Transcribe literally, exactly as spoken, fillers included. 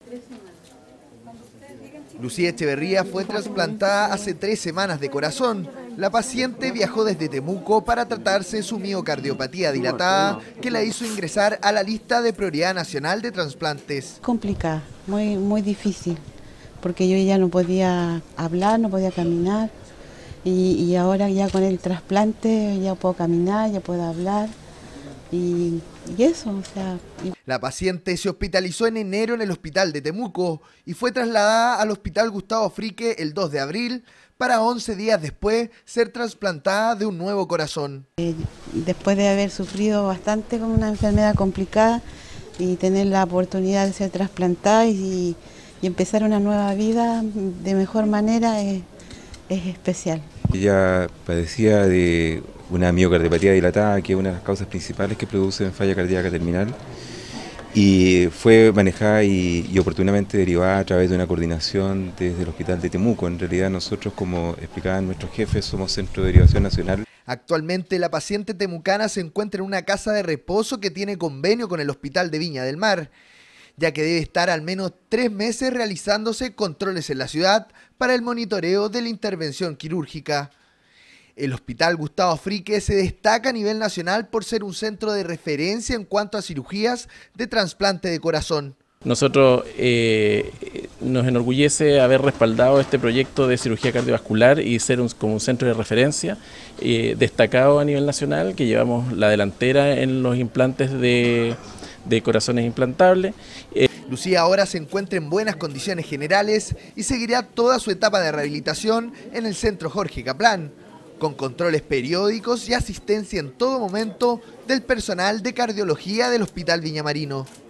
Lucía Echeverría fue trasplantada hace tres semanas de corazón. La paciente viajó desde Temuco para tratarse su miocardiopatía dilatada, que la hizo ingresar a la lista de prioridad nacional de trasplantes. Complicada, muy, muy difícil, porque yo ya no podía hablar, no podía caminar, y, y ahora ya con el trasplante ya puedo caminar, ya puedo hablar. Y, y eso, o sea... La paciente se hospitalizó en enero en el hospital de Temuco y fue trasladada al hospital Gustavo Frique el dos de abril para once días después ser trasplantada de un nuevo corazón. Eh, después de haber sufrido bastante con una enfermedad complicada y tener la oportunidad de ser trasplantada y, y empezar una nueva vida de mejor manera es, es especial. Ella padecía de una miocardiopatía dilatada, que es una de las causas principales que producen falla cardíaca terminal, y fue manejada y, y oportunamente derivada a través de una coordinación desde el hospital de Temuco. En realidad nosotros, como explicaban nuestros jefes, somos Centro de Derivación Nacional. Actualmente la paciente temucana se encuentra en una casa de reposo que tiene convenio con el Hospital de Viña del Mar, ya que debe estar al menos tres meses realizándose controles en la ciudad para el monitoreo de la intervención quirúrgica. El Hospital Gustavo Frique se destaca a nivel nacional por ser un centro de referencia en cuanto a cirugías de trasplante de corazón. Nosotros eh, nos enorgullece haber respaldado este proyecto de cirugía cardiovascular y ser un, como un centro de referencia eh, destacado a nivel nacional, que llevamos la delantera en los implantes de, de corazones implantables. Eh, Lucía ahora se encuentra en buenas condiciones generales y seguirá toda su etapa de rehabilitación en el Centro Jorge Caplán, con controles periódicos y asistencia en todo momento del personal de cardiología del Hospital Viña Marino.